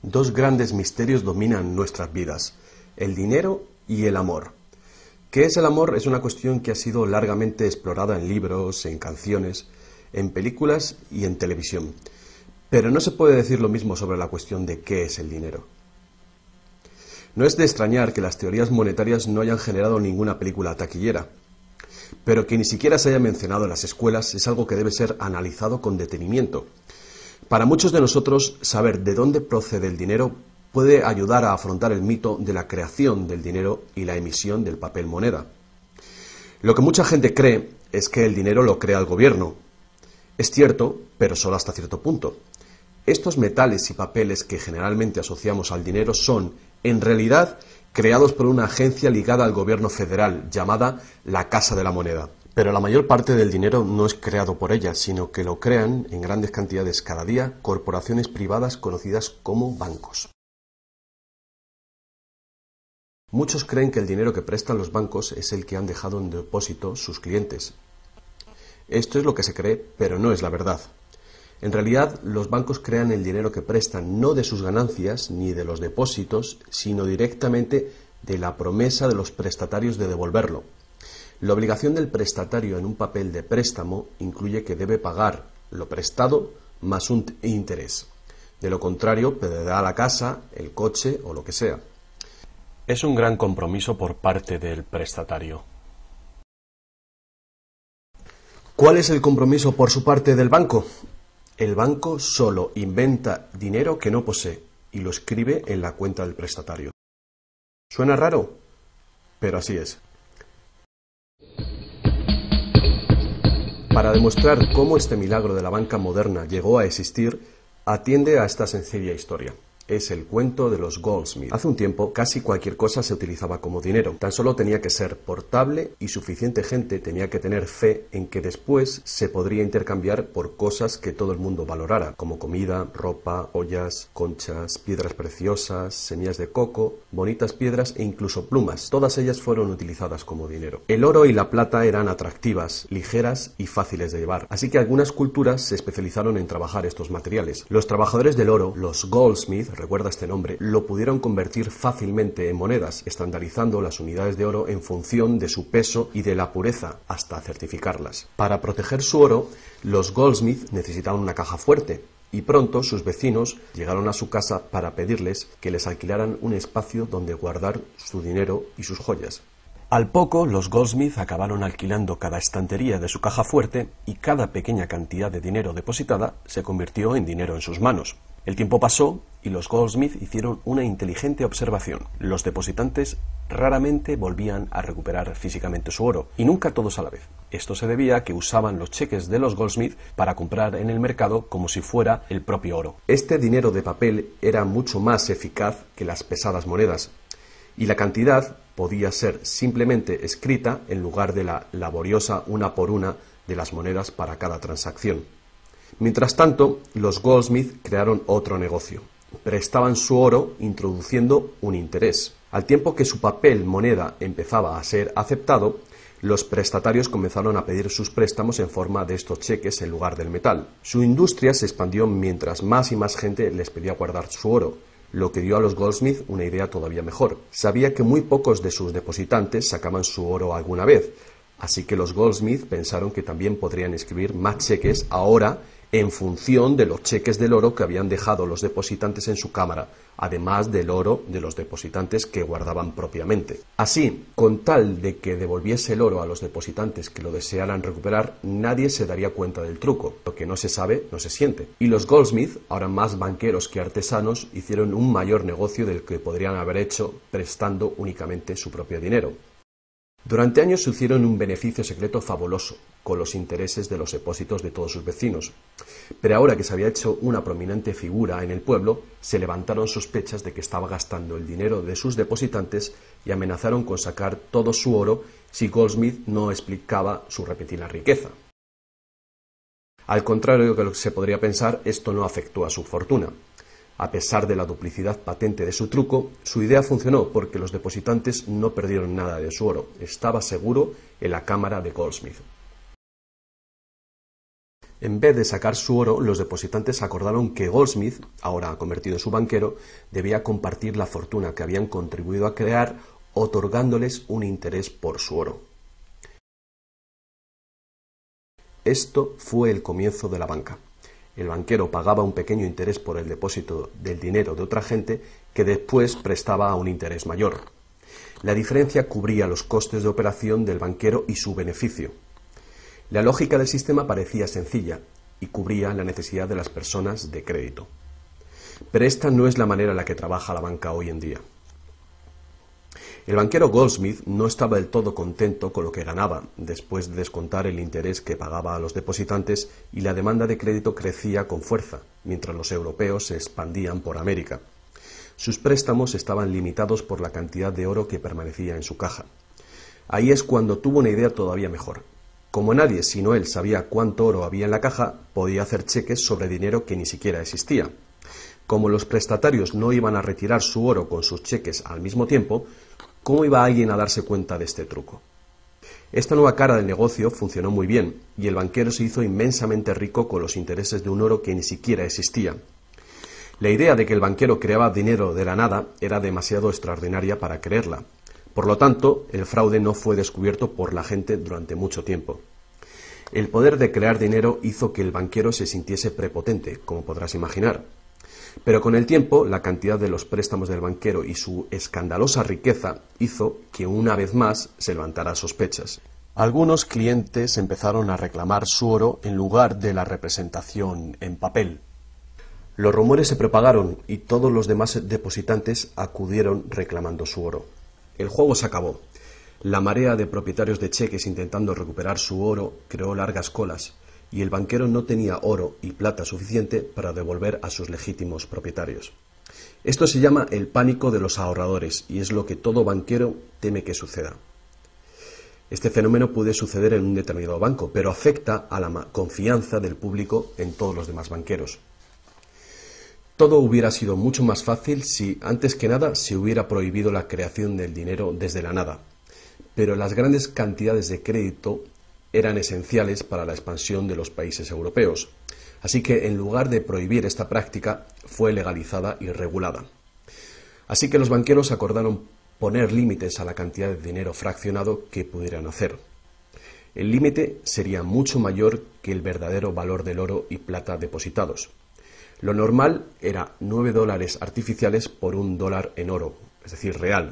Dos grandes misterios dominan nuestras vidas: el dinero y el amor. ¿Qué es el amor? Es una cuestión que ha sido largamente explorada en libros, en canciones, en películas y en televisión. Pero no se puede decir lo mismo sobre la cuestión de qué es el dinero. No es de extrañar que las teorías monetarias no hayan generado ninguna película taquillera, pero que ni siquiera se haya mencionado en las escuelas es algo que debe ser analizado con detenimiento. Para muchos de nosotros, saber de dónde procede el dinero puede ayudar a afrontar el mito de la creación del dinero y la emisión del papel moneda. Lo que mucha gente cree es que el dinero lo crea el gobierno. Es cierto, pero solo hasta cierto punto. Estos metales y papeles que generalmente asociamos al dinero son, en realidad, creados por una agencia ligada al gobierno federal, llamada la Casa de la Moneda. Pero la mayor parte del dinero no es creado por ella, sino que lo crean en grandes cantidades cada día corporaciones privadas conocidas como bancos. Muchos creen que el dinero que prestan los bancos es el que han dejado en depósito sus clientes. Esto es lo que se cree, pero no es la verdad. En realidad, los bancos crean el dinero que prestan no de sus ganancias ni de los depósitos, sino directamente de la promesa de los prestatarios de devolverlo. La obligación del prestatario en un papel de préstamo incluye que debe pagar lo prestado más un interés. De lo contrario, perderá la casa, el coche o lo que sea. Es un gran compromiso por parte del prestatario. ¿Cuál es el compromiso por su parte del banco? El banco solo inventa dinero que no posee y lo escribe en la cuenta del prestatario. ¿Suena raro? Pero así es. Para demostrar cómo este milagro de la banca moderna llegó a existir, atiende a esta sencilla historia. Es el cuento de los Goldsmith. Hace un tiempo, casi cualquier cosa se utilizaba como dinero. Tan solo tenía que ser portable y suficiente gente tenía que tener fe en que después se podría intercambiar por cosas que todo el mundo valorara, como comida, ropa, ollas, conchas, piedras preciosas, semillas de coco, bonitas piedras e incluso plumas. Todas ellas fueron utilizadas como dinero. El oro y la plata eran atractivas, ligeras y fáciles de llevar, así que algunas culturas se especializaron en trabajar estos materiales. Los trabajadores del oro, los Goldsmith, recuerda este nombre, lo pudieron convertir fácilmente en monedas, estandarizando las unidades de oro en función de su peso y de la pureza, hasta certificarlas. Para proteger su oro, los Goldsmith necesitaban una caja fuerte, y pronto sus vecinos llegaron a su casa para pedirles que les alquilaran un espacio donde guardar su dinero y sus joyas. Al poco, los Goldsmith acabaron alquilando cada estantería de su caja fuerte y cada pequeña cantidad de dinero depositada se convirtió en dinero en sus manos. El tiempo pasó y los Goldsmith hicieron una inteligente observación. Los depositantes raramente volvían a recuperar físicamente su oro, y nunca todos a la vez. Esto se debía a que usaban los cheques de los Goldsmith para comprar en el mercado como si fuera el propio oro. Este dinero de papel era mucho más eficaz que las pesadas monedas, y la cantidad podía ser simplemente escrita en lugar de la laboriosa una por una de las monedas para cada transacción. Mientras tanto, los Goldsmith crearon otro negocio. Prestaban su oro introduciendo un interés. Al tiempo que su papel moneda empezaba a ser aceptado, los prestatarios comenzaron a pedir sus préstamos en forma de estos cheques en lugar del metal. Su industria se expandió mientras más y más gente les pedía guardar su oro, lo que dio a los Goldsmith una idea todavía mejor. Sabía que muy pocos de sus depositantes sacaban su oro alguna vez, así que los Goldsmith pensaron que también podrían escribir más cheques ahora en función de los cheques del oro que habían dejado los depositantes en su cámara, además del oro de los depositantes que guardaban propiamente. Así, con tal de que devolviese el oro a los depositantes que lo desearan recuperar, nadie se daría cuenta del truco. Lo que no se sabe, no se siente. Y los Goldsmith, ahora más banqueros que artesanos, hicieron un mayor negocio del que podrían haber hecho prestando únicamente su propio dinero. Durante años se hicieron un beneficio secreto fabuloso, con los intereses de los depósitos de todos sus vecinos. Pero ahora que se había hecho una prominente figura en el pueblo, se levantaron sospechas de que estaba gastando el dinero de sus depositantes y amenazaron con sacar todo su oro si Goldsmith no explicaba su repentina riqueza. Al contrario de lo que se podría pensar, esto no afectó a su fortuna. A pesar de la duplicidad patente de su truco, su idea funcionó porque los depositantes no perdieron nada de su oro. Estaba seguro en la cámara de Goldsmith. En vez de sacar su oro, los depositantes acordaron que Goldsmith, ahora convertido en su banquero, debía compartir la fortuna que habían contribuido a crear, otorgándoles un interés por su oro. Esto fue el comienzo de la banca. El banquero pagaba un pequeño interés por el depósito del dinero de otra gente que después prestaba a un interés mayor. La diferencia cubría los costes de operación del banquero y su beneficio. La lógica del sistema parecía sencilla y cubría la necesidad de las personas de crédito. Pero esta no es la manera en la que trabaja la banca hoy en día. El banquero Goldsmith no estaba del todo contento con lo que ganaba, después de descontar el interés que pagaba a los depositantes, y la demanda de crédito crecía con fuerza, mientras los europeos se expandían por América. Sus préstamos estaban limitados por la cantidad de oro que permanecía en su caja. Ahí es cuando tuvo una idea todavía mejor. Como nadie sino él sabía cuánto oro había en la caja, podía hacer cheques sobre dinero que ni siquiera existía. Como los prestatarios no iban a retirar su oro con sus cheques al mismo tiempo, ¿cómo iba alguien a darse cuenta de este truco? Esta nueva cara del negocio funcionó muy bien, y el banquero se hizo inmensamente rico con los intereses de un oro que ni siquiera existía. La idea de que el banquero creaba dinero de la nada era demasiado extraordinaria para creerla. Por lo tanto, el fraude no fue descubierto por la gente durante mucho tiempo. El poder de crear dinero hizo que el banquero se sintiese prepotente, como podrás imaginar. Pero con el tiempo, la cantidad de los préstamos del banquero y su escandalosa riqueza hizo que una vez más se levantara sospechas. Algunos clientes empezaron a reclamar su oro en lugar de la representación en papel. Los rumores se propagaron y todos los demás depositantes acudieron reclamando su oro. El juego se acabó. La marea de propietarios de cheques intentando recuperar su oro creó largas colas, y el banquero no tenía oro y plata suficiente para devolver a sus legítimos propietarios. Esto se llama el pánico de los ahorradores, y es lo que todo banquero teme que suceda. Este fenómeno puede suceder en un determinado banco, pero afecta a la confianza del público en todos los demás banqueros. Todo hubiera sido mucho más fácil si, antes que nada, se hubiera prohibido la creación del dinero desde la nada. Pero las grandes cantidades de crédito eran esenciales para la expansión de los países europeos. Así que, en lugar de prohibir esta práctica, fue legalizada y regulada. Así que los banqueros acordaron poner límites a la cantidad de dinero fraccionado que pudieran hacer. El límite sería mucho mayor que el verdadero valor del oro y plata depositados. Lo normal era $9 artificiales por $1 en oro, es decir, real.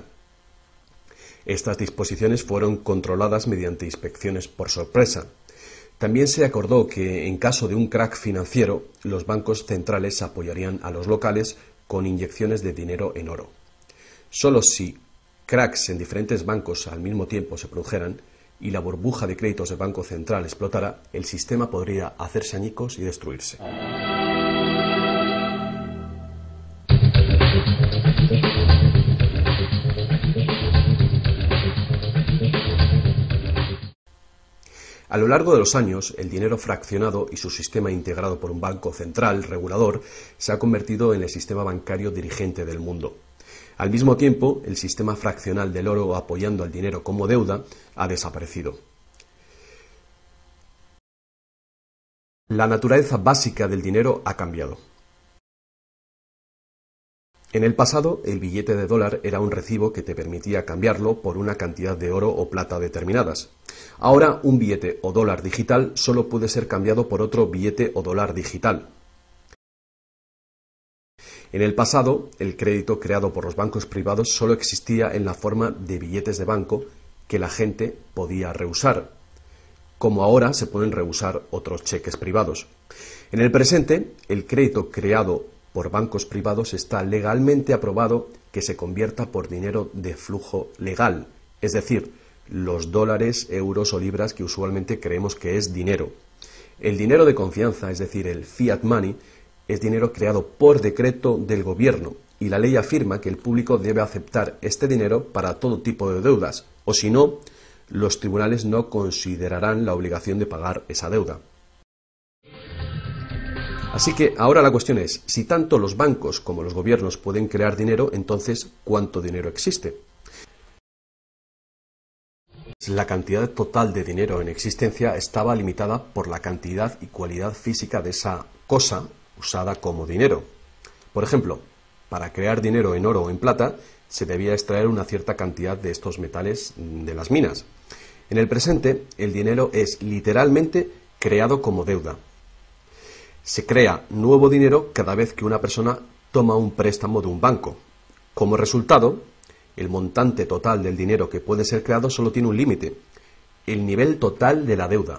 Estas disposiciones fueron controladas mediante inspecciones por sorpresa. También se acordó que, en caso de un crack financiero, los bancos centrales apoyarían a los locales con inyecciones de dinero en oro. Solo si cracks en diferentes bancos al mismo tiempo se produjeran y la burbuja de créditos del Banco Central explotara, el sistema podría hacerse añicos y destruirse. A lo largo de los años, el dinero fraccionado y su sistema integrado por un banco central regulador se ha convertido en el sistema bancario dirigente del mundo. Al mismo tiempo, el sistema fraccional del oro apoyando al dinero como deuda ha desaparecido. La naturaleza básica del dinero ha cambiado. En el pasado, el billete de dólar era un recibo que te permitía cambiarlo por una cantidad de oro o plata determinadas. Ahora, un billete o dólar digital solo puede ser cambiado por otro billete o dólar digital. En el pasado, el crédito creado por los bancos privados solo existía en la forma de billetes de banco que la gente podía rehusar, como ahora se pueden rehusar otros cheques privados. En el presente, el crédito creado por bancos privados está legalmente aprobado que se convierta por dinero de flujo legal, es decir, los dólares, euros o libras que usualmente creemos que es dinero. El dinero de confianza, es decir, el fiat money, es dinero creado por decreto del gobierno y la ley afirma que el público debe aceptar este dinero para todo tipo de deudas, o si no, los tribunales no considerarán la obligación de pagar esa deuda. Así que ahora la cuestión es, si tanto los bancos como los gobiernos pueden crear dinero, entonces, ¿cuánto dinero existe? La cantidad total de dinero en existencia estaba limitada por la cantidad y cualidad física de esa cosa usada como dinero. Por ejemplo, para crear dinero en oro o en plata, se debía extraer una cierta cantidad de estos metales de las minas. En el presente, el dinero es literalmente creado como deuda. Se crea nuevo dinero cada vez que una persona toma un préstamo de un banco. Como resultado, el montante total del dinero que puede ser creado solo tiene un límite: el nivel total de la deuda.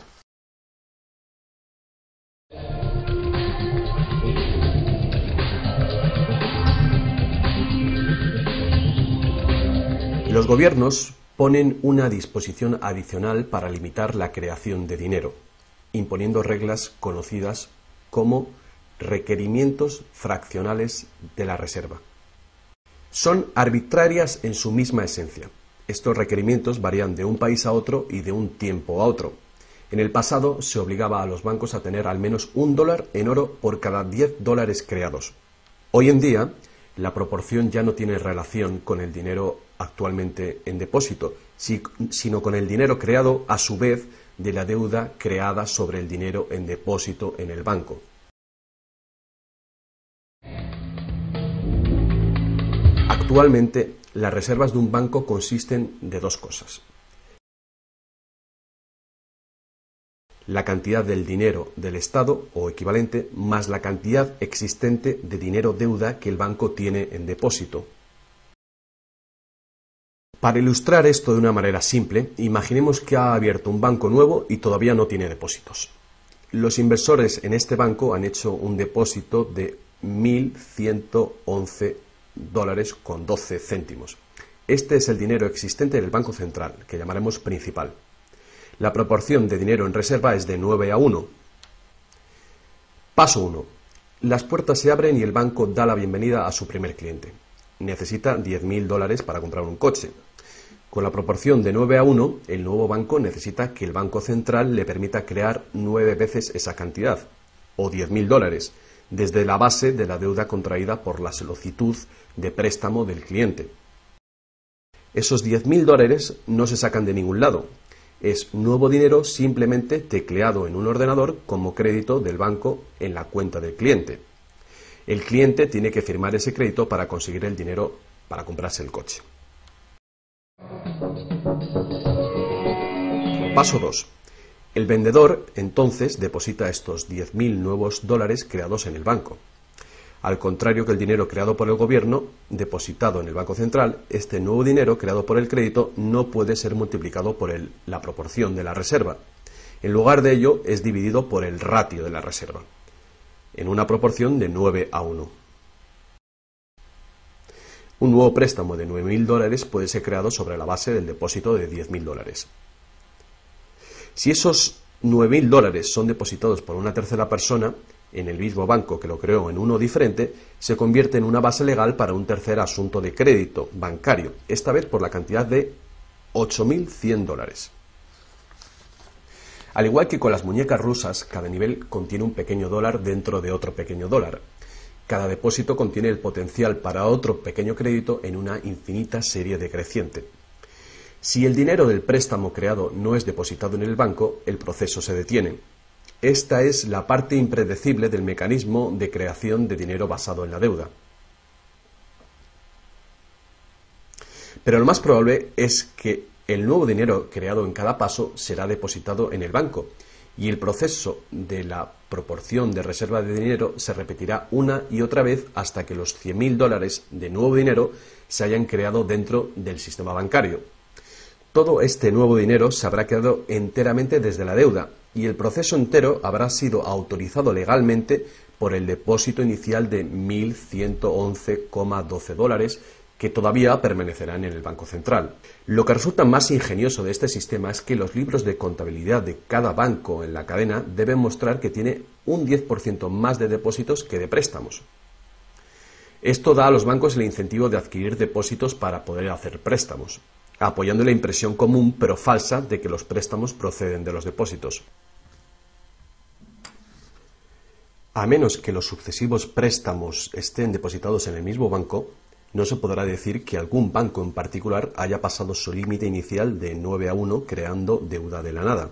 Los gobiernos ponen una disposición adicional para limitar la creación de dinero, imponiendo reglas conocidas como requerimientos fraccionales de la reserva. Son arbitrarias en su misma esencia. Estos requerimientos varían de un país a otro y de un tiempo a otro. En el pasado se obligaba a los bancos a tener al menos $1 en oro por cada $10 creados. Hoy en día, la proporción ya no tiene relación con el dinero actualmente en depósito, sino con el dinero creado a su vez de la deuda creada sobre el dinero en depósito en el banco. Actualmente, las reservas de un banco consisten de dos cosas: la cantidad del dinero del Estado o equivalente más la cantidad existente de dinero deuda que el banco tiene en depósito. Para ilustrar esto de una manera simple, imaginemos que ha abierto un banco nuevo y todavía no tiene depósitos. Los inversores en este banco han hecho un depósito de $1.111,12. Este es el dinero existente en el Banco Central, que llamaremos principal. La proporción de dinero en reserva es de 9:1. Paso 1. Las puertas se abren y el banco da la bienvenida a su primer cliente. Necesita $10.000 para comprar un coche. Con la proporción de 9:1, el nuevo banco necesita que el Banco Central le permita crear 9 veces esa cantidad, o $10.000, desde la base de la deuda contraída por la solicitud de préstamo del cliente. Esos $10.000 no se sacan de ningún lado. Es nuevo dinero simplemente tecleado en un ordenador como crédito del banco en la cuenta del cliente. El cliente tiene que firmar ese crédito para conseguir el dinero para comprarse el coche. Paso 2. El vendedor entonces deposita estos 10.000 nuevos dólares creados en el banco. Al contrario que el dinero creado por el gobierno, depositado en el Banco Central, este nuevo dinero creado por el crédito no puede ser multiplicado por la proporción de la reserva. En lugar de ello, es dividido por el ratio de la reserva, en una proporción de 9:1. Un nuevo préstamo de $9.000 puede ser creado sobre la base del depósito de $10.000. Si esos $9.000 son depositados por una tercera persona en el mismo banco que lo creó en uno diferente, se convierte en una base legal para un tercer asunto de crédito bancario, esta vez por la cantidad de $8.100. Al igual que con las muñecas rusas, cada nivel contiene un pequeño dólar dentro de otro pequeño dólar. Cada depósito contiene el potencial para otro pequeño crédito en una infinita serie decreciente. Si el dinero del préstamo creado no es depositado en el banco, el proceso se detiene. Esta es la parte impredecible del mecanismo de creación de dinero basado en la deuda. Pero lo más probable es que el nuevo dinero creado en cada paso será depositado en el banco, y el proceso de la proporción de reserva de dinero se repetirá una y otra vez hasta que los $100.000 de nuevo dinero se hayan creado dentro del sistema bancario. Todo este nuevo dinero se habrá creado enteramente desde la deuda, y el proceso entero habrá sido autorizado legalmente por el depósito inicial de $1.111,12 que todavía permanecerán en el Banco Central. Lo que resulta más ingenioso de este sistema es que los libros de contabilidad de cada banco en la cadena deben mostrar que tiene un 10% más de depósitos que de préstamos. Esto da a los bancos el incentivo de adquirir depósitos para poder hacer préstamos, apoyando la impresión común pero falsa de que los préstamos proceden de los depósitos. A menos que los sucesivos préstamos estén depositados en el mismo banco, no se podrá decir que algún banco en particular haya pasado su límite inicial de 9-1 creando deuda de la nada.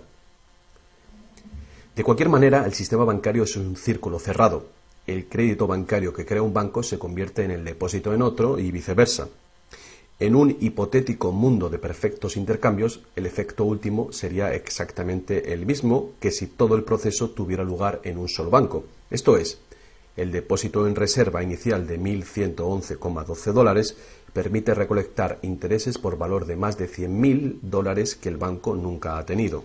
De cualquier manera, el sistema bancario es un círculo cerrado. El crédito bancario que crea un banco se convierte en el depósito en otro y viceversa. En un hipotético mundo de perfectos intercambios, el efecto último sería exactamente el mismo que si todo el proceso tuviera lugar en un solo banco. Esto es, el depósito en reserva inicial de $1.111,12 permite recolectar intereses por valor de más de $100.000 que el banco nunca ha tenido.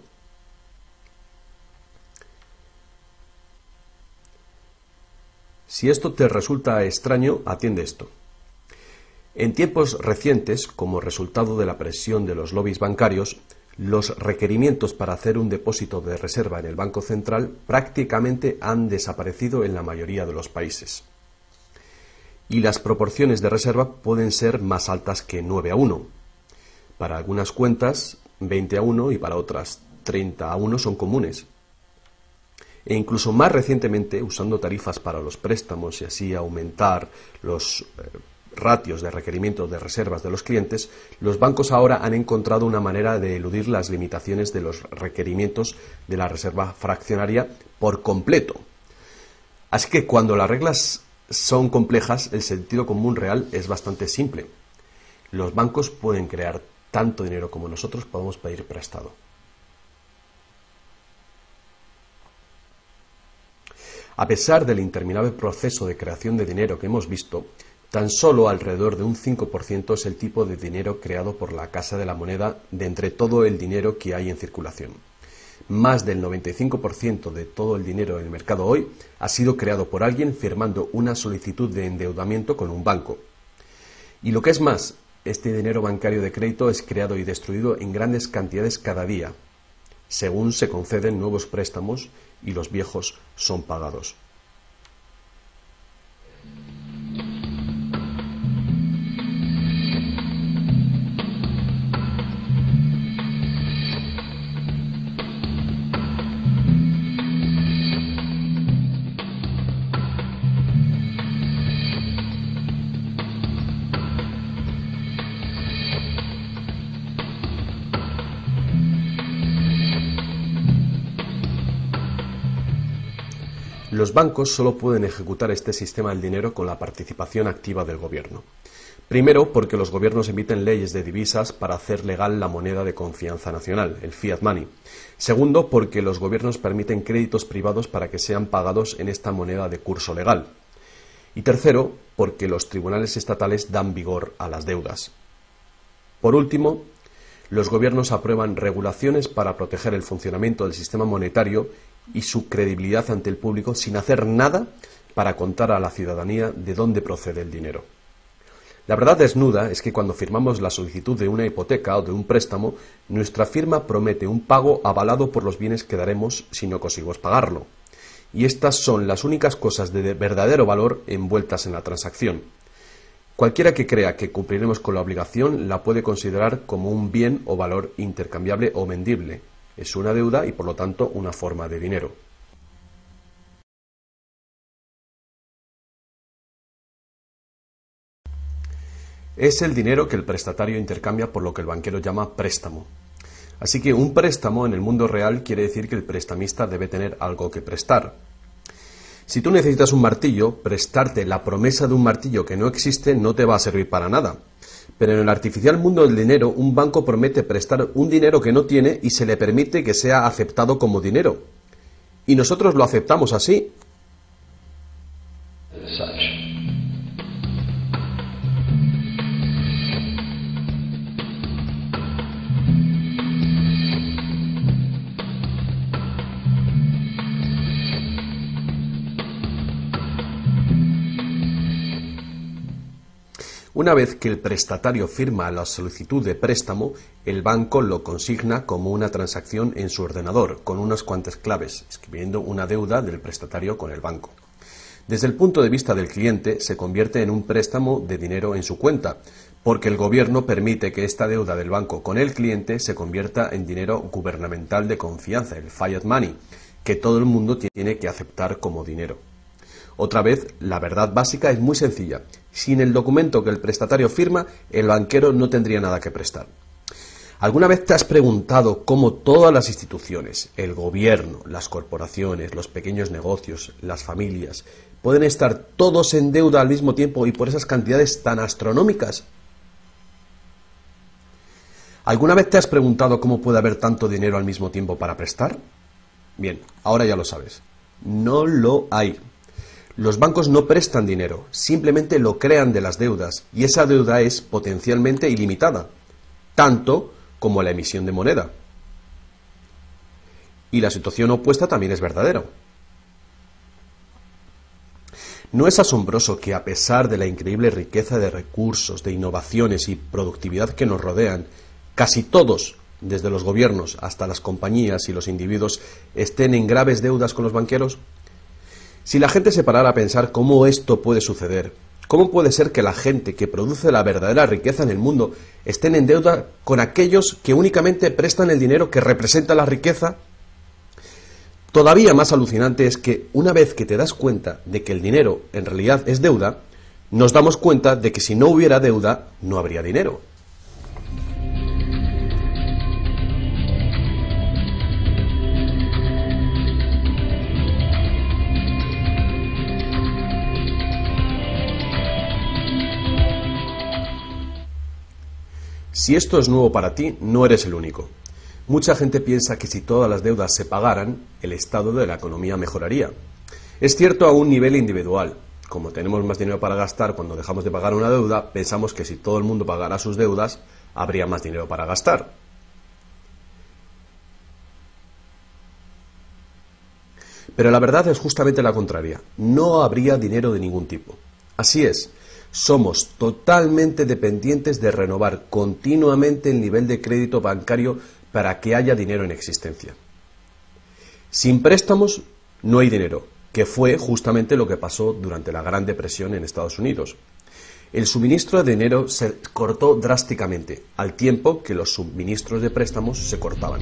Si esto te resulta extraño, atiende esto. En tiempos recientes, como resultado de la presión de los lobbies bancarios, los requerimientos para hacer un depósito de reserva en el Banco Central prácticamente han desaparecido en la mayoría de los países. Y las proporciones de reserva pueden ser más altas que 9-1. Para algunas cuentas, 20-1 y para otras 30-1 son comunes. E incluso más recientemente, usando tarifas para los préstamos y así aumentar los ratios de requerimientos de reservas de los clientes, los bancos ahora han encontrado una manera de eludir las limitaciones de los requerimientos de la reserva fraccionaria por completo. Así que cuando las reglas son complejas, el sentido común real es bastante simple. Los bancos pueden crear tanto dinero como nosotros podemos pedir prestado. A pesar del interminable proceso de creación de dinero que hemos visto, tan solo alrededor de un 5% es el tipo de dinero creado por la Casa de la Moneda de entre todo el dinero que hay en circulación. Más del 95% de todo el dinero en el mercado hoy ha sido creado por alguien firmando una solicitud de endeudamiento con un banco. Y lo que es más, este dinero bancario de crédito es creado y destruido en grandes cantidades cada día, según se conceden nuevos préstamos y los viejos son pagados. Los bancos solo pueden ejecutar este sistema del dinero con la participación activa del gobierno. Primero, porque los gobiernos emiten leyes de divisas para hacer legal la moneda de confianza nacional, el fiat money. Segundo, porque los gobiernos permiten créditos privados para que sean pagados en esta moneda de curso legal. Y tercero, porque los tribunales estatales dan vigor a las deudas. Por último, los gobiernos aprueban regulaciones para proteger el funcionamiento del sistema monetario y su credibilidad ante el público sin hacer nada para contar a la ciudadanía de dónde procede el dinero. La verdad desnuda es que cuando firmamos la solicitud de una hipoteca o de un préstamo, nuestra firma promete un pago avalado por los bienes que daremos si no conseguimos pagarlo. Y estas son las únicas cosas de verdadero valor envueltas en la transacción. Cualquiera que crea que cumpliremos con la obligación la puede considerar como un bien o valor intercambiable o vendible. Es una deuda y por lo tanto una forma de dinero. Es el dinero que el prestatario intercambia por lo que el banquero llama préstamo. Así que un préstamo en el mundo real quiere decir que el prestamista debe tener algo que prestar. Si tú necesitas un martillo, prestarte la promesa de un martillo que no existe no te va a servir para nada. Pero en el artificial mundo del dinero, un banco promete prestar un dinero que no tiene y se le permite que sea aceptado como dinero. Y nosotros lo aceptamos así. Una vez que el prestatario firma la solicitud de préstamo, el banco lo consigna como una transacción en su ordenador, con unas cuantas claves, escribiendo una deuda del prestatario con el banco. Desde el punto de vista del cliente, se convierte en un préstamo de dinero en su cuenta, porque el gobierno permite que esta deuda del banco con el cliente se convierta en dinero gubernamental de confianza, el fiat money, que todo el mundo tiene que aceptar como dinero. Otra vez, la verdad básica es muy sencilla. Sin el documento que el prestatario firma, el banquero no tendría nada que prestar. ¿Alguna vez te has preguntado cómo todas las instituciones, el gobierno, las corporaciones, los pequeños negocios, las familias, pueden estar todos en deuda al mismo tiempo y por esas cantidades tan astronómicas? ¿Alguna vez te has preguntado cómo puede haber tanto dinero al mismo tiempo para prestar? Bien, ahora ya lo sabes. No lo hay. Los bancos no prestan dinero, simplemente lo crean de las deudas, y esa deuda es potencialmente ilimitada, tanto como la emisión de moneda. Y la situación opuesta también es verdadera. ¿No es asombroso que a pesar de la increíble riqueza de recursos, de innovaciones y productividad que nos rodean, casi todos, desde los gobiernos hasta las compañías y los individuos, estén en graves deudas con los banqueros? Si la gente se parara a pensar cómo esto puede suceder, ¿cómo puede ser que la gente que produce la verdadera riqueza en el mundo estén en deuda con aquellos que únicamente prestan el dinero que representa la riqueza? Todavía más alucinante es que una vez que te das cuenta de que el dinero en realidad es deuda, nos damos cuenta de que si no hubiera deuda, no habría dinero. Si esto es nuevo para ti, no eres el único. Mucha gente piensa que si todas las deudas se pagaran, el estado de la economía mejoraría. Es cierto a un nivel individual. Como tenemos más dinero para gastar cuando dejamos de pagar una deuda, pensamos que si todo el mundo pagara sus deudas, habría más dinero para gastar. Pero la verdad es justamente la contraria. No habría dinero de ningún tipo. Así es. Somos totalmente dependientes de renovar continuamente el nivel de crédito bancario para que haya dinero en existencia. Sin préstamos no hay dinero, que fue justamente lo que pasó durante la Gran Depresión en Estados Unidos. El suministro de dinero se cortó drásticamente, al tiempo que los suministros de préstamos se cortaban.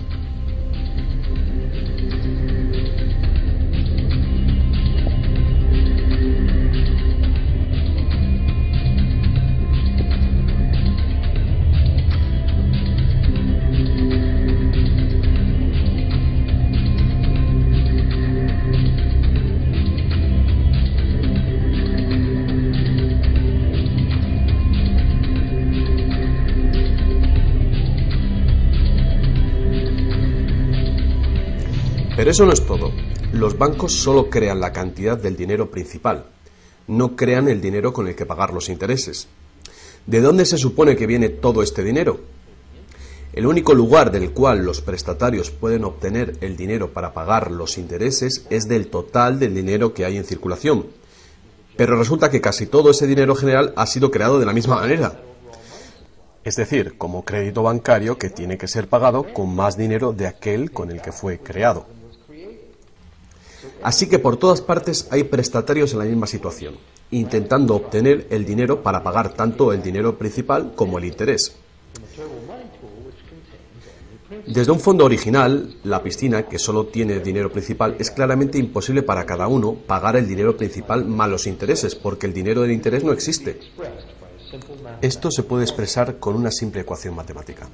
Pero eso no es todo. Los bancos solo crean la cantidad del dinero principal, no crean el dinero con el que pagar los intereses. ¿De dónde se supone que viene todo este dinero? El único lugar del cual los prestatarios pueden obtener el dinero para pagar los intereses es del total del dinero que hay en circulación. Pero resulta que casi todo ese dinero general ha sido creado de la misma manera. Es decir, como crédito bancario que tiene que ser pagado con más dinero de aquel con el que fue creado. Así que por todas partes hay prestatarios en la misma situación, intentando obtener el dinero para pagar tanto el dinero principal como el interés. Desde un fondo original, la piscina, que solo tiene dinero principal, es claramente imposible para cada uno pagar el dinero principal más los intereses, porque el dinero del interés no existe. Esto se puede expresar con una simple ecuación matemática.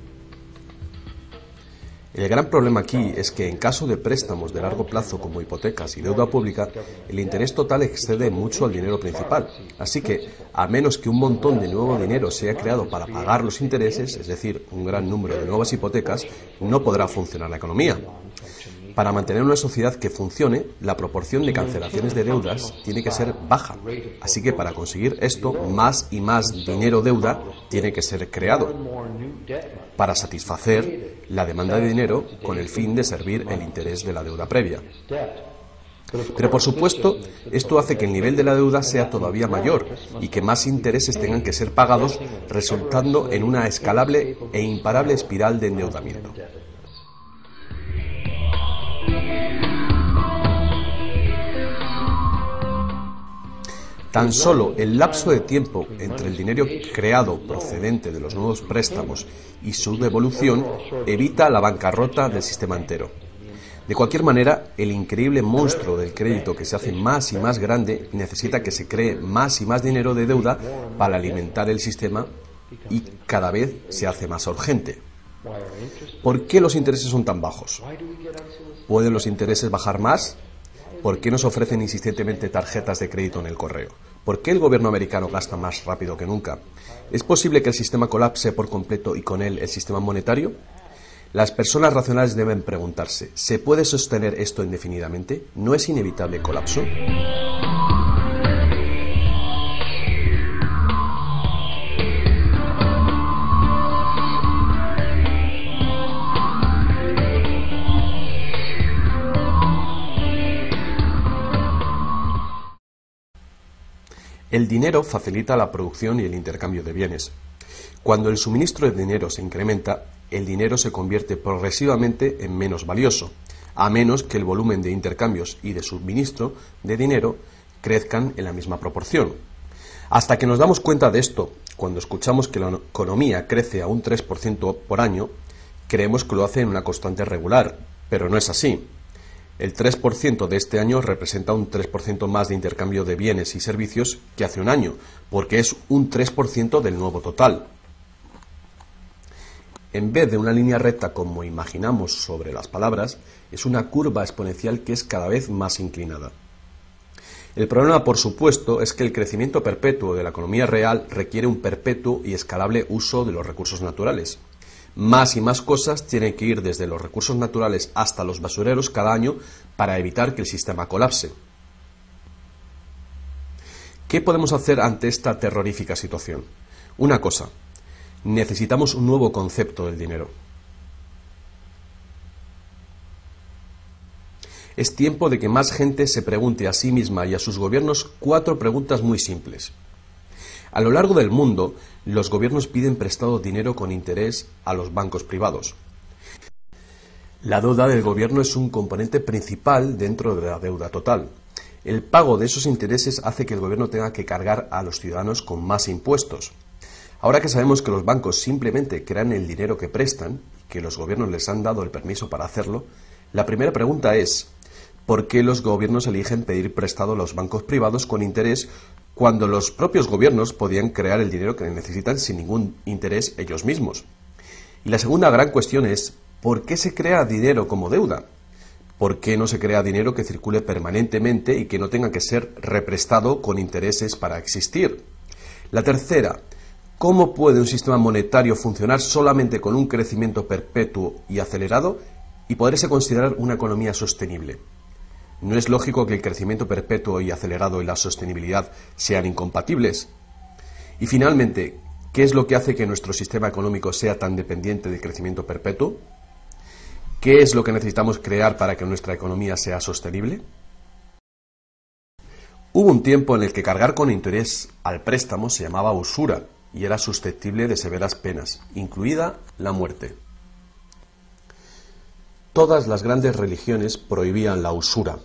El gran problema aquí es que en caso de préstamos de largo plazo como hipotecas y deuda pública, el interés total excede mucho al dinero principal. Así que, a menos que un montón de nuevo dinero sea creado para pagar los intereses, es decir, un gran número de nuevas hipotecas, no podrá funcionar la economía. Para mantener una sociedad que funcione, la proporción de cancelaciones de deudas tiene que ser baja. Así que para conseguir esto, más y más dinero deuda tiene que ser creado para satisfacer la demanda de dinero con el fin de servir el interés de la deuda previa. Pero por supuesto, esto hace que el nivel de la deuda sea todavía mayor y que más intereses tengan que ser pagados, resultando en una escalable e imparable espiral de endeudamiento. Tan solo el lapso de tiempo entre el dinero creado procedente de los nuevos préstamos y su devolución evita la bancarrota del sistema entero. De cualquier manera, el increíble monstruo del crédito que se hace más y más grande necesita que se cree más y más dinero de deuda para alimentar el sistema y cada vez se hace más urgente. ¿Por qué los intereses son tan bajos? ¿Pueden los intereses bajar más? ¿Por qué nos ofrecen insistentemente tarjetas de crédito en el correo? ¿Por qué el gobierno americano gasta más rápido que nunca? ¿Es posible que el sistema colapse por completo y con él el sistema monetario? Las personas racionales deben preguntarse, ¿se puede sostener esto indefinidamente? ¿No es inevitable el colapso? El dinero facilita la producción y el intercambio de bienes. Cuando el suministro de dinero se incrementa, el dinero se convierte progresivamente en menos valioso, a menos que el volumen de intercambios y de suministro de dinero crezcan en la misma proporción. Hasta que nos damos cuenta de esto, cuando escuchamos que la economía crece a un 3% por año, creemos que lo hace en una constante regular, pero no es así. El 3% de este año representa un 3% más de intercambio de bienes y servicios que hace un año, porque es un 3% del nuevo total. En vez de una línea recta como imaginamos sobre las palabras, es una curva exponencial que es cada vez más inclinada. El problema, por supuesto, es que el crecimiento perpetuo de la economía real requiere un perpetuo y escalable uso de los recursos naturales. Más y más cosas tienen que ir desde los recursos naturales hasta los basureros cada año para evitar que el sistema colapse. ¿Qué podemos hacer ante esta terrorífica situación? Una cosa, necesitamos un nuevo concepto del dinero. Es tiempo de que más gente se pregunte a sí misma y a sus gobiernos 4 preguntas muy simples. A lo largo del mundo, los gobiernos piden prestado dinero con interés a los bancos privados. La deuda del gobierno es un componente principal dentro de la deuda total. El pago de esos intereses hace que el gobierno tenga que cargar a los ciudadanos con más impuestos. Ahora que sabemos que los bancos simplemente crean el dinero que prestan y que los gobiernos les han dado el permiso para hacerlo, la primera pregunta es, ¿por qué los gobiernos eligen pedir prestado a los bancos privados con interés cuando los propios gobiernos podían crear el dinero que necesitan sin ningún interés ellos mismos? Y la segunda gran cuestión es, ¿por qué se crea dinero como deuda? ¿Por qué no se crea dinero que circule permanentemente y que no tenga que ser represtado con intereses para existir? La tercera, ¿cómo puede un sistema monetario funcionar solamente con un crecimiento perpetuo y acelerado y poderse considerar una economía sostenible? ¿No es lógico que el crecimiento perpetuo y acelerado y la sostenibilidad sean incompatibles? Y finalmente, ¿qué es lo que hace que nuestro sistema económico sea tan dependiente del crecimiento perpetuo? ¿Qué es lo que necesitamos crear para que nuestra economía sea sostenible? Hubo un tiempo en el que cargar con interés al préstamo se llamaba usura y era susceptible de severas penas, incluida la muerte. Todas las grandes religiones prohibían la usura.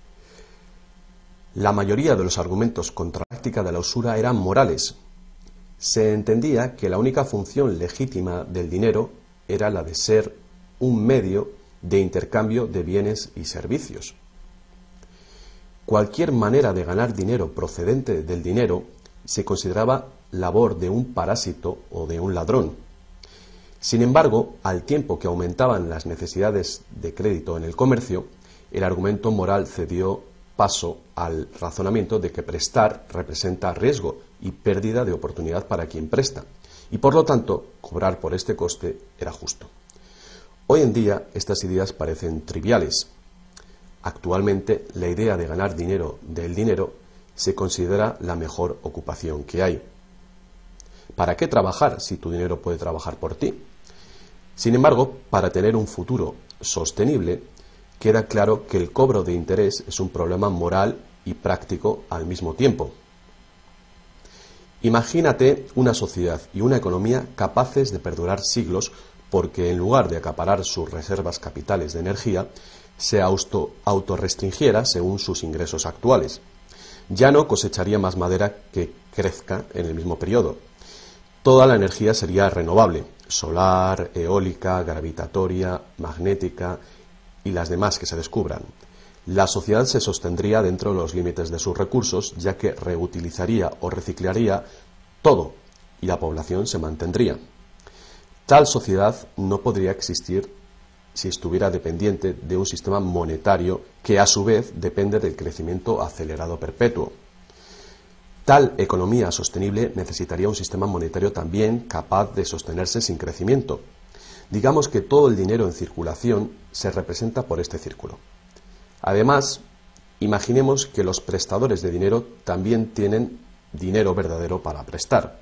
La mayoría de los argumentos contra la práctica de la usura eran morales. Se entendía que la única función legítima del dinero era la de ser un medio de intercambio de bienes y servicios. Cualquier manera de ganar dinero procedente del dinero se consideraba labor de un parásito o de un ladrón. Sin embargo, al tiempo que aumentaban las necesidades de crédito en el comercio, el argumento moral cedió paso al razonamiento de que prestar representa riesgo y pérdida de oportunidad para quien presta, y por lo tanto, cobrar por este coste era justo. Hoy en día, estas ideas parecen triviales. Actualmente, la idea de ganar dinero del dinero se considera la mejor ocupación que hay. ¿Para qué trabajar si tu dinero puede trabajar por ti? Sin embargo, para tener un futuro sostenible, queda claro que el cobro de interés es un problema moral y práctico al mismo tiempo. Imagínate una sociedad y una economía capaces de perdurar siglos porque en lugar de acaparar sus reservas capitales de energía, se autorrestringiera según sus ingresos actuales. Ya no cosecharía más madera que crezca en el mismo periodo. Toda la energía sería renovable, solar, eólica, gravitatoria, magnética, y las demás que se descubran. La sociedad se sostendría dentro de los límites de sus recursos, ya que reutilizaría o reciclaría todo y la población se mantendría. Tal sociedad no podría existir si estuviera dependiente de un sistema monetario que a su vez depende del crecimiento acelerado perpetuo. Tal economía sostenible necesitaría un sistema monetario también capaz de sostenerse sin crecimiento. Digamos que todo el dinero en circulación se representa por este círculo. Además, imaginemos que los prestadores de dinero también tienen dinero verdadero para prestar.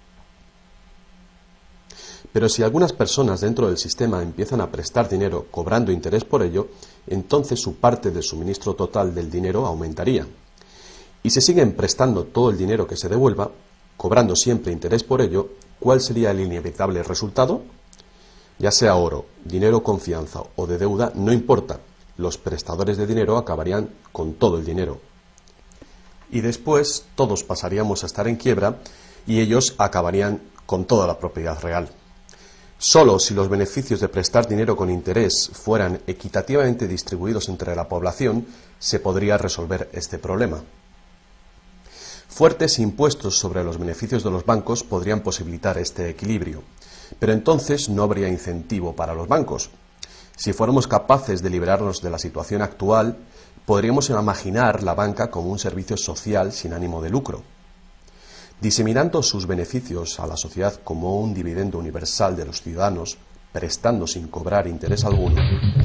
Pero si algunas personas dentro del sistema empiezan a prestar dinero cobrando interés por ello, entonces su parte del suministro total del dinero aumentaría. Y si siguen prestando todo el dinero que se devuelva, cobrando siempre interés por ello, ¿cuál sería el inevitable resultado? Ya sea oro, dinero confianza o de deuda, no importa, los prestadores de dinero acabarían con todo el dinero. Y después todos pasaríamos a estar en quiebra y ellos acabarían con toda la propiedad real. Solo si los beneficios de prestar dinero con interés fueran equitativamente distribuidos entre la población, se podría resolver este problema. Fuertes impuestos sobre los beneficios de los bancos podrían posibilitar este equilibrio, pero entonces no habría incentivo para los bancos. Si fuéramos capaces de liberarnos de la situación actual, podríamos imaginar la banca como un servicio social sin ánimo de lucro. Diseminando sus beneficios a la sociedad como un dividendo universal de los ciudadanos, prestando sin cobrar interés alguno.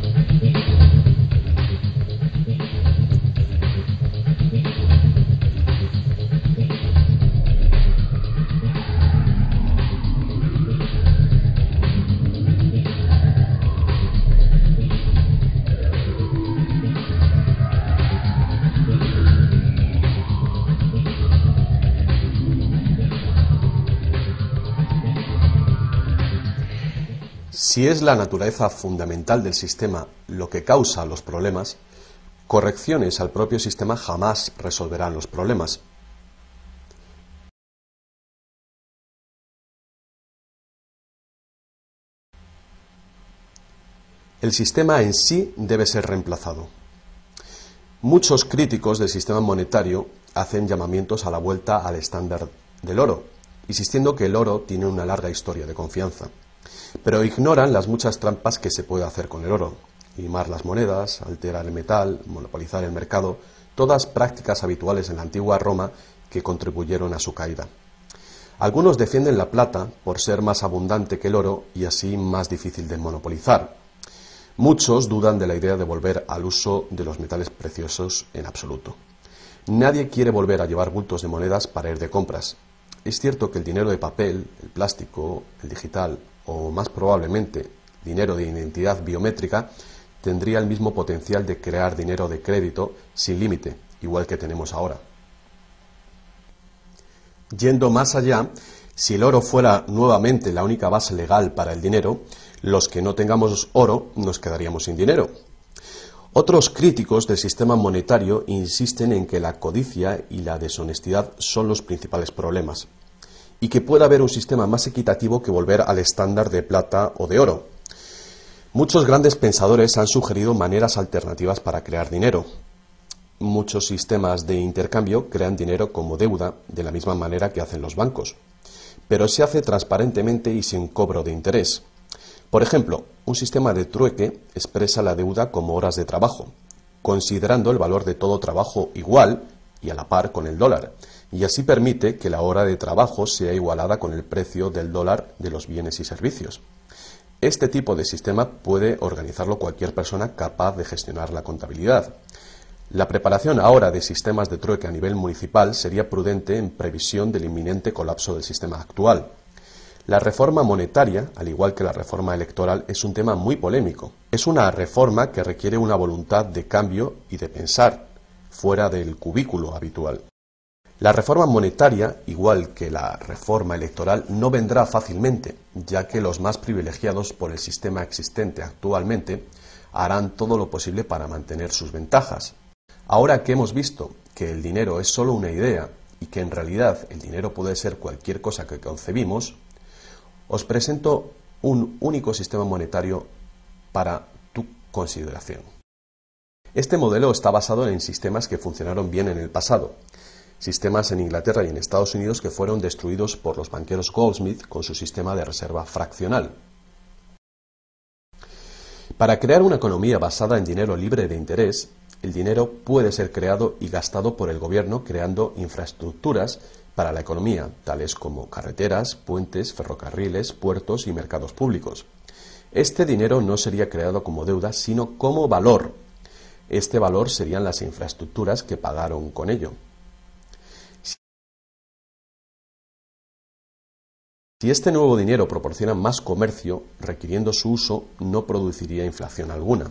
Si es la naturaleza fundamental del sistema lo que causa los problemas, correcciones al propio sistema jamás resolverán los problemas. El sistema en sí debe ser reemplazado. Muchos críticos del sistema monetario hacen llamamientos a la vuelta al estándar del oro, insistiendo que el oro tiene una larga historia de confianza. Pero ignoran las muchas trampas que se puede hacer con el oro: limar las monedas, alterar el metal, monopolizar el mercado, todas prácticas habituales en la antigua Roma que contribuyeron a su caída. Algunos defienden la plata por ser más abundante que el oro y así más difícil de monopolizar. Muchos dudan de la idea de volver al uso de los metales preciosos en absoluto. Nadie quiere volver a llevar bultos de monedas para ir de compras. Es cierto que el dinero de papel, el plástico, el digital o más probablemente dinero de identidad biométrica tendría el mismo potencial de crear dinero de crédito sin límite, igual que tenemos ahora. Yendo más allá, si el oro fuera nuevamente la única base legal para el dinero, los que no tengamos oro nos quedaríamos sin dinero. Otros críticos del sistema monetario insisten en que la codicia y la deshonestidad son los principales problemas, y que puede haber un sistema más equitativo que volver al estándar de plata o de oro. Muchos grandes pensadores han sugerido maneras alternativas para crear dinero. Muchos sistemas de intercambio crean dinero como deuda, de la misma manera que hacen los bancos, pero se hace transparentemente y sin cobro de interés. Por ejemplo, un sistema de trueque expresa la deuda como horas de trabajo, considerando el valor de todo trabajo igual y a la par con el dólar, y así permite que la hora de trabajo sea igualada con el precio del dólar de los bienes y servicios. Este tipo de sistema puede organizarlo cualquier persona capaz de gestionar la contabilidad. La preparación ahora de sistemas de trueque a nivel municipal sería prudente en previsión del inminente colapso del sistema actual. La reforma monetaria, al igual que la reforma electoral, es un tema muy polémico. Es una reforma que requiere una voluntad de cambio y de pensar fuera del cubículo habitual. La reforma monetaria, igual que la reforma electoral, no vendrá fácilmente, ya que los más privilegiados por el sistema existente actualmente harán todo lo posible para mantener sus ventajas. Ahora que hemos visto que el dinero es solo una idea y que en realidad el dinero puede ser cualquier cosa que concebimos, os presento un único sistema monetario para tu consideración. Este modelo está basado en sistemas que funcionaron bien en el pasado, sistemas en Inglaterra y en Estados Unidos que fueron destruidos por los banqueros Goldsmith con su sistema de reserva fraccional. Para crear una economía basada en dinero libre de interés, el dinero puede ser creado y gastado por el gobierno creando infraestructuras para la economía, tales como carreteras, puentes, ferrocarriles, puertos y mercados públicos. Este dinero no sería creado como deuda, sino como valor. Este valor serían las infraestructuras que pagaron con ello. Si este nuevo dinero proporciona más comercio, requiriendo su uso, no produciría inflación alguna.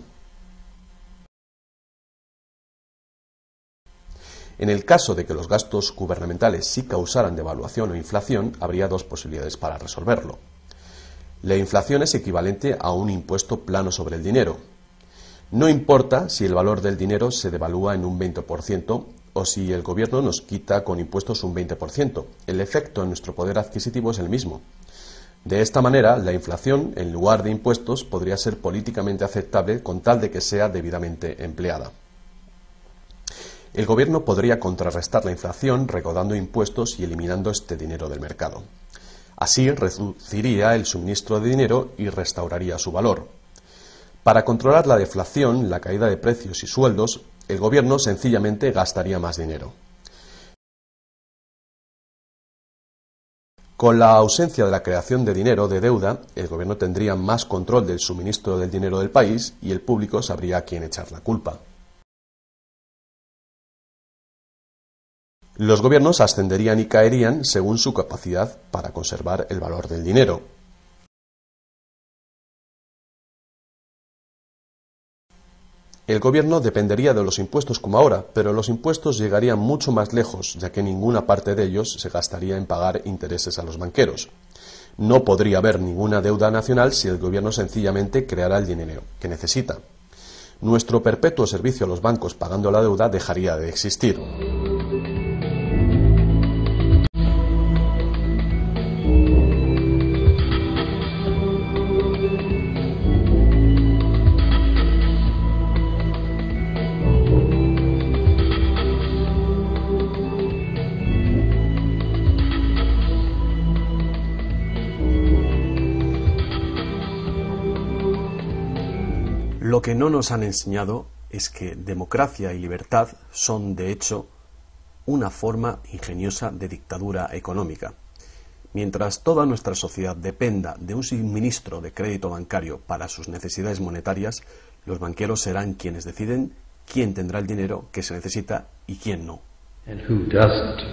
En el caso de que los gastos gubernamentales sí causaran devaluación o inflación, habría dos posibilidades para resolverlo. La inflación es equivalente a un impuesto plano sobre el dinero. No importa si el valor del dinero se devalúa en un 20% o si el gobierno nos quita con impuestos un 20%. El efecto en nuestro poder adquisitivo es el mismo. De esta manera, la inflación, en lugar de impuestos, podría ser políticamente aceptable con tal de que sea debidamente empleada. El gobierno podría contrarrestar la inflación recaudando impuestos y eliminando este dinero del mercado. Así reduciría el suministro de dinero y restauraría su valor. Para controlar la deflación, la caída de precios y sueldos, el gobierno sencillamente gastaría más dinero. Con la ausencia de la creación de dinero de deuda, el gobierno tendría más control del suministro del dinero del país y el público sabría a quién echar la culpa. Los gobiernos ascenderían y caerían según su capacidad para conservar el valor del dinero. El gobierno dependería de los impuestos como ahora, pero los impuestos llegarían mucho más lejos, ya que ninguna parte de ellos se gastaría en pagar intereses a los banqueros. No podría haber ninguna deuda nacional si el gobierno sencillamente creara el dinero que necesita. Nuestro perpetuo servicio a los bancos pagando la deuda dejaría de existir. Lo que no nos han enseñado es que democracia y libertad son, de hecho, una forma ingeniosa de dictadura económica. Mientras toda nuestra sociedad dependa de un suministro de crédito bancario para sus necesidades monetarias, los banqueros serán quienes deciden quién tendrá el dinero que se necesita y quién no. And who doesn't?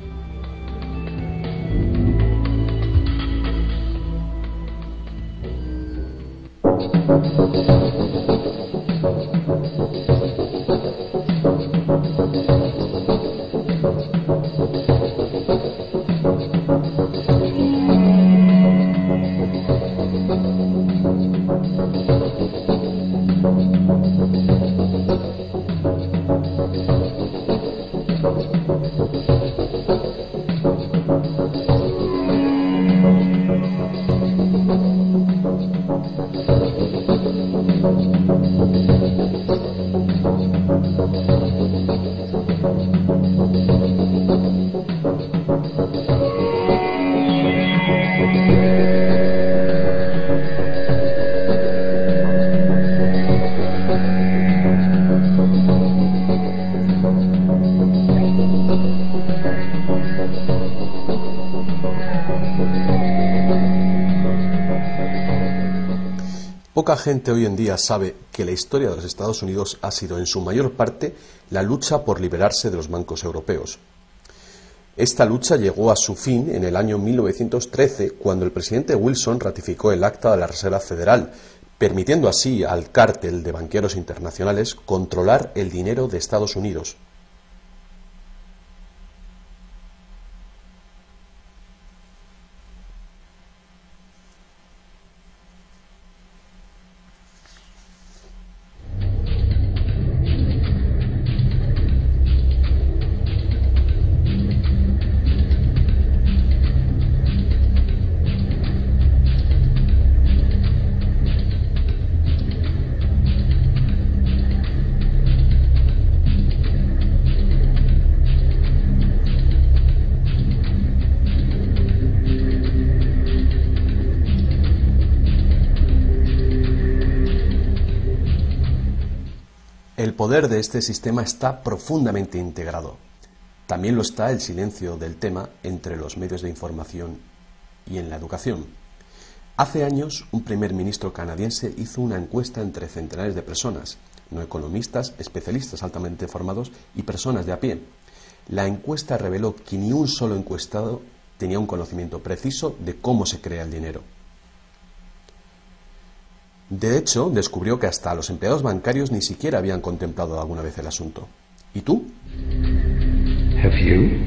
Poca gente hoy en día sabe que la historia de los Estados Unidos ha sido en su mayor parte la lucha por liberarse de los bancos europeos. Esta lucha llegó a su fin en el año 1913, cuando el presidente Wilson ratificó el Acta de la Reserva Federal, permitiendo así al cártel de banqueros internacionales controlar el dinero de Estados Unidos. El poder de este sistema está profundamente integrado. También lo está el silencio del tema entre los medios de información y en la educación. Hace años, un primer ministro canadiense hizo una encuesta entre centenares de personas, no economistas, especialistas altamente formados y personas de a pie. La encuesta reveló que ni un solo encuestado tenía un conocimiento preciso de cómo se crea el dinero. De hecho, descubrió que hasta los empleados bancarios ni siquiera habían contemplado alguna vez el asunto. ¿Y tú? Have you?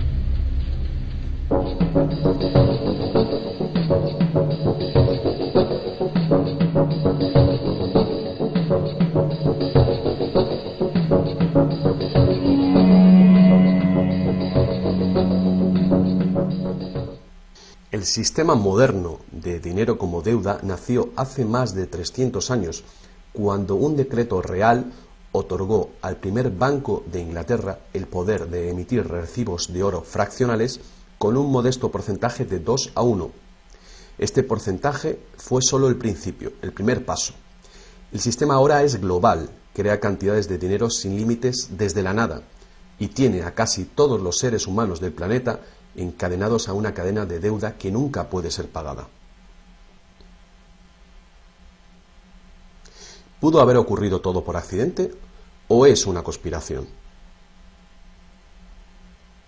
El sistema moderno de dinero como deuda nació hace más de 300 años, cuando un decreto real otorgó al primer Banco de Inglaterra el poder de emitir recibos de oro fraccionales con un modesto porcentaje de 2:1. Este porcentaje fue solo el principio, el primer paso. El sistema ahora es global, crea cantidades de dinero sin límites desde la nada y tiene a casi todos los seres humanos del planeta encadenados a una cadena de deuda que nunca puede ser pagada. ¿Pudo haber ocurrido todo por accidente o es una conspiración?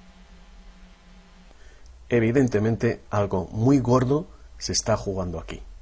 Evidentemente, algo muy gordo se está jugando aquí.